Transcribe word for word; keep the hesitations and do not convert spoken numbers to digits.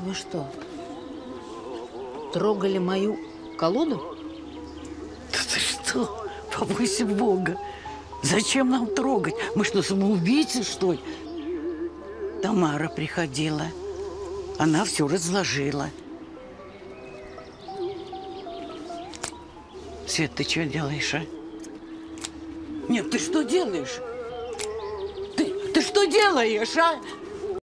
Вы что, трогали мою колоду? Да ты что? Побойся Бога. Зачем нам трогать? Мы что, самоубийцы, что ли? Тамара приходила. Она все разложила. Свет, ты что делаешь, а? Нет, ты что делаешь? Ты, ты что делаешь, а?